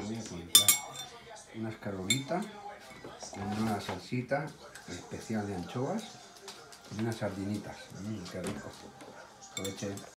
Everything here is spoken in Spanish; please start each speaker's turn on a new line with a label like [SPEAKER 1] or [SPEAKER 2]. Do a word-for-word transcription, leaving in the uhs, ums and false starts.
[SPEAKER 1] voy a conectar una escarolita con una salsita especial de anchoas y unas sardinitas. Mmm, qué rico. Aproveche.